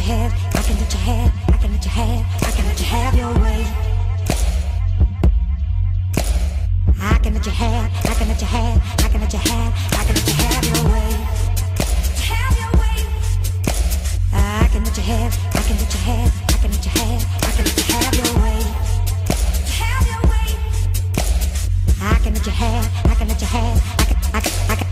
have, I can let you have, I can let you have, I can let you have your way. I can let you have, I can let you have, I can let you have, I can let you have your way. Have your way. I can let you have, I can let you have, I can let you have, I can let you have your way. Have your way. I can let you have, I can let you have, I can